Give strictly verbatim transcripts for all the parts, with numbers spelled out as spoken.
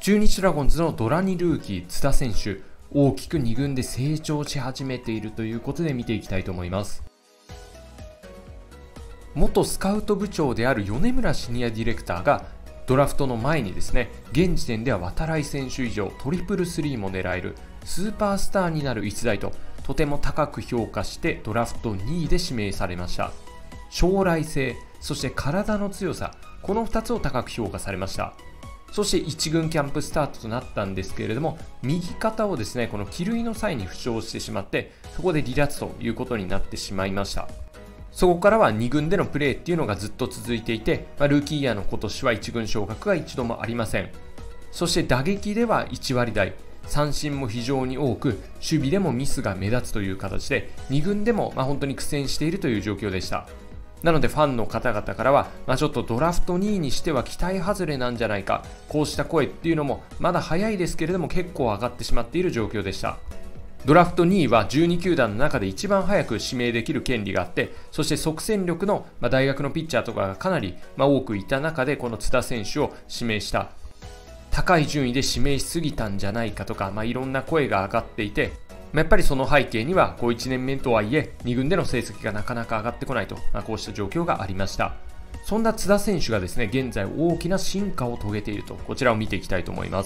中日ドラゴンズのドラにルーキー津田選手、大きくに軍で成長し始めているということで見ていきたいと思います。元スカウト部長である米村シニアディレクターがドラフトの前にですね、現時点では渡来選手以上トリプルスリーも狙えるスーパースターになる逸材ととても高く評価してドラフトにいで指名されました。将来性、そして体の強さ、このふたつを高く評価されました。そしていち軍キャンプスタートとなったんですけれども、右肩をですね、この帰塁の際に負傷してしまって、そこで離脱ということになってしまいました。そこからはに軍でのプレーっていうのがずっと続いていて、まあ、ルーキーイヤーの今年はいち軍昇格が一度もありません。そして打撃ではいち割台、三振も非常に多く、守備でもミスが目立つという形で、に軍でもまあ本当に苦戦しているという状況でした。なのでファンの方々からは、まあ、ちょっとドラフトにいにしては期待外れなんじゃないか、こうした声っていうのもまだ早いですけれども結構上がってしまっている状況でした。ドラフトにいはじゅうに球団の中で一番早く指名できる権利があって、そして即戦力の、まあ、大学のピッチャーとかがかなり、まあ、多くいた中でこの津田選手を指名した。高い順位で指名しすぎたんじゃないかとか、まあ、いろんな声が上がっていて、まあ、やっぱりその背景にはこういちねんめとはいえに軍での成績がなかなか上がってこないと、まあ、こうした状況がありました。そんな津田選手がですね、現在大きな進化を遂げていると、こちらを見ていきたいと思います。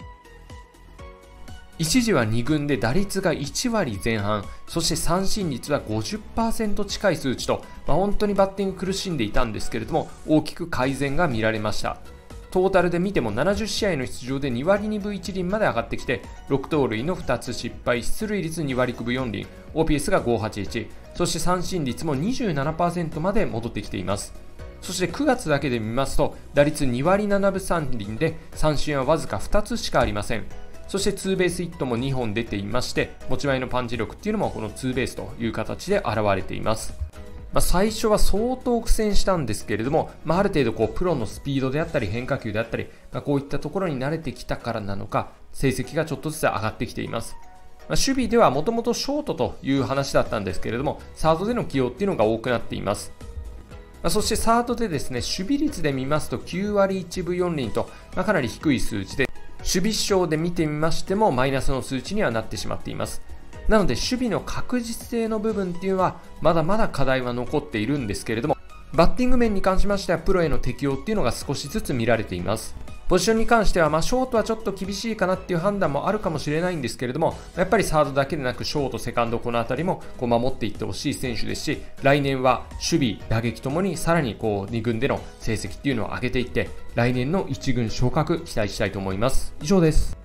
一時はに軍で打率がいち割前半、そして三振率は ごじゅっパーセント 近い数値と、まあ、本当にバッティング苦しんでいたんですけれども、大きく改善が見られました。トータルで見てもななじゅっ試合の出場でに割にぶいち厘まで上がってきて、ろく盗塁のふたつ失敗、出塁率に割きぶよん厘、オーピーエス がごひゃくはちじゅういち、そして三振率も にじゅうななパーセント まで戻ってきています。そしてくがつだけで見ますと、打率に割ななぶさん厘で三振はわずかふたつしかありません。そしてツーベースヒットもにほん出ていまして、持ち前のパンチ力っていうのもこのツーベースという形で現れています。まあ、最初は相当苦戦したんですけれども、まあ、ある程度こうプロのスピードであったり変化球であったり、まあ、こういったところに慣れてきたからなのか、成績がちょっとずつ上がってきています。まあ、守備ではもともとショートという話だったんですけれども、サードでの起用っていうのが多くなっています。まあ、そしてサードでですね、守備率で見ますときゅう割いちぶよん厘と、まあ、かなり低い数値で、守備指標で見てみましてもマイナスの数値にはなってしまっています。なので守備の確実性の部分っていうのはまだまだ課題は残っているんですけれども、バッティング面に関しましてはプロへの適用っていうのが少しずつ見られています。ポジションに関してはまあショートはちょっと厳しいかなっていう判断もあるかもしれないんですけれども、やっぱりサードだけでなくショート、セカンド、この辺りもこう守っていってほしい選手ですし、来年は守備、打撃ともにさらにこうに軍での成績っていうのを上げていって、来年のいち軍昇格期待したいと思います。以上です。